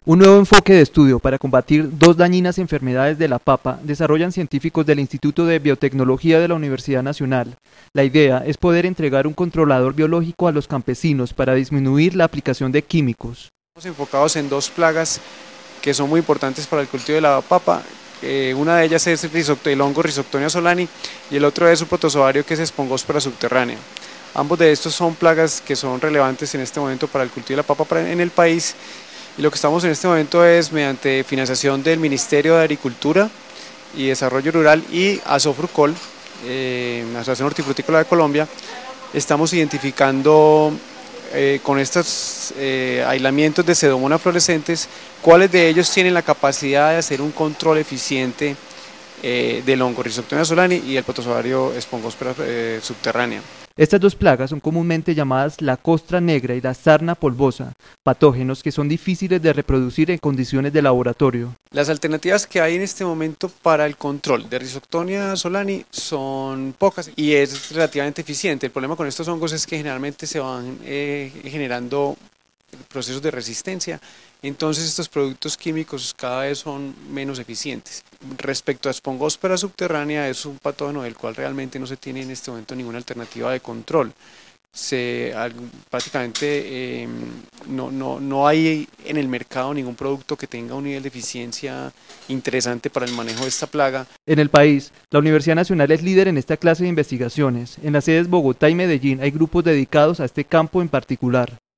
Un nuevo enfoque de estudio para combatir dos dañinas enfermedades de la papa desarrollan científicos del Instituto de Biotecnología de la Universidad Nacional. La idea es poder entregar un controlador biológico a los campesinos para disminuir la aplicación de químicos. Estamos enfocados en dos plagas que son muy importantes para el cultivo de la papa. Una de ellas es el hongo Rhizoctonia solani y el otro es un protozoario que es Spongospora subterránea. Ambos de estos son plagas que son relevantes en este momento para el cultivo de la papa en el país. Y lo que estamos en este momento es, mediante financiación del Ministerio de Agricultura y Desarrollo Rural y Asofrucol, la Asociación Hortifrutícola de Colombia, estamos identificando con estos aislamientos de Pseudomonas fluorescentes, cuáles de ellos tienen la capacidad de hacer un control eficiente del hongo Rhizoctonia solani y el protozoario Spongospora subterránea. Estas dos plagas son comúnmente llamadas la costra negra y la sarna polvosa, patógenos que son difíciles de reproducir en condiciones de laboratorio. Las alternativas que hay en este momento para el control de Rhizoctonia solani son pocas y es relativamente eficiente. El problema con estos hongos es que generalmente se van generando procesos de resistencia, entonces estos productos químicos cada vez son menos eficientes. Respecto a Spongospora subterránea, es un patógeno del cual realmente no se tiene en este momento ninguna alternativa de control. Prácticamente no hay en el mercado ningún producto que tenga un nivel de eficiencia interesante para el manejo de esta plaga. En el país, la Universidad Nacional es líder en esta clase de investigaciones. En las sedes Bogotá y Medellín hay grupos dedicados a este campo en particular.